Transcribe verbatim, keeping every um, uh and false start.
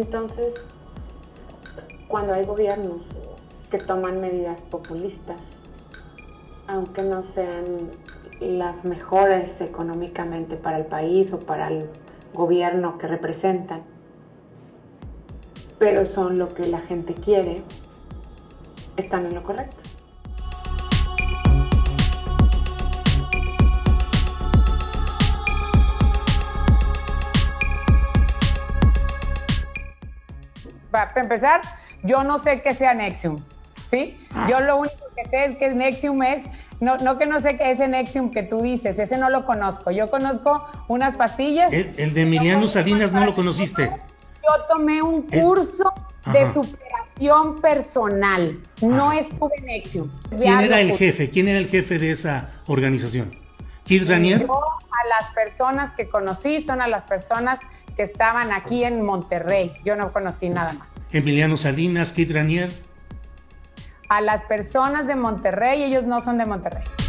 Entonces, cuando hay gobiernos que toman medidas populistas, aunque no sean las mejores económicamente para el país o para el gobierno que representan, pero son lo que la gente quiere, están en lo correcto. Para empezar, yo no sé qué sea Nexium, ¿sí? Ah. Yo lo único que sé es que Nexium es, no, no que no sé qué es ese Nexium que tú dices, ese no lo conozco. Yo conozco unas pastillas. El, el de Emiliano Salinas no lo conociste. Yo tomé un curso el, de superación personal, no ajá. estuve en Nexium. ¿Quién era el jefe? ¿Quién era el jefe de esa organización? ¿Keith Raniere? Yo a las personas que conocí son a las personas que estaban aquí en Monterrey. Yo no conocí nada más. Emiliano Salinas, Keith Raniere. A las personas de Monterrey, ellos no son de Monterrey.